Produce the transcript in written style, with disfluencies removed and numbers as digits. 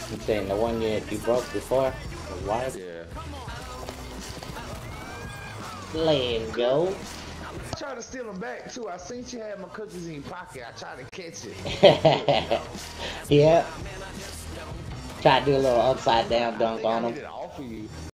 I'm saying the one that you broke before was white. Yeah. Let's go. I tried to steal them back too. I seen she had my cookies in your pocket. I tried to catch it. Yeah. Try to do a little upside down I dunk think I on hit him. it off of you.